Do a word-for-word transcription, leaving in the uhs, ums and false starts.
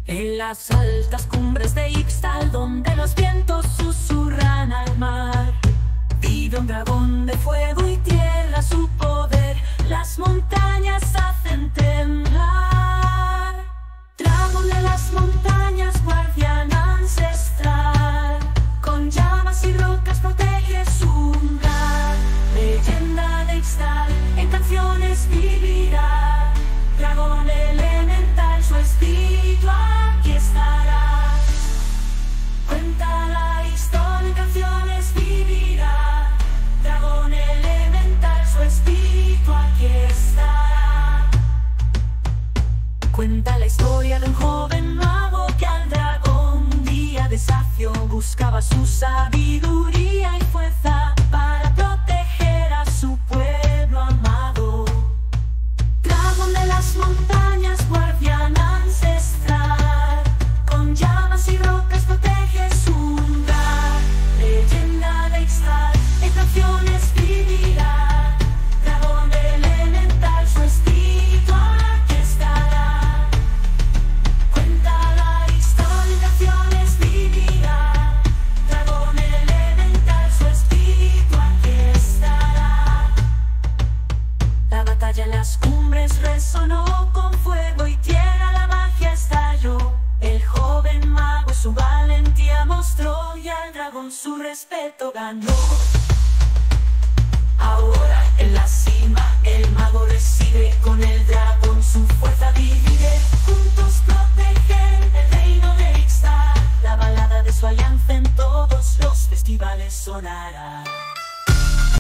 En las altas cumbres de Ixtal, donde los vientos susurran al mar, vive un dragón de fuego y tierra, su poder las montañas hacen temblar. Dragón de las montañas, guardián ancestral, con llamas y rocas protege su hogar. Leyenda de Ixtal, en canciones vivirá. Dragón elemental, su espíritu aquí estará. Cuenta la historia, en canciones vivirá. Dragón elemental, su espíritu aquí estará. Cuenta la historia de un joven mago que al dragón un día desafió. Buscaba su sabiduría y fuerza para proteger a su pueblo amado. Dragón de las montañas, guardián ancestral, con llamas y rocas protege su hogar. Leyenda de Ixtal, en canciones vivirá. Dragón elemental, su espíritu aquí estará. Cuenta la historia, en canciones vivirá. Dragón elemental, su espíritu aquí estará. La batalla en las cumbres resonó con fuego y tierra, la magia estalló. El joven mago su valentía mostró y al dragón su respeto ganó.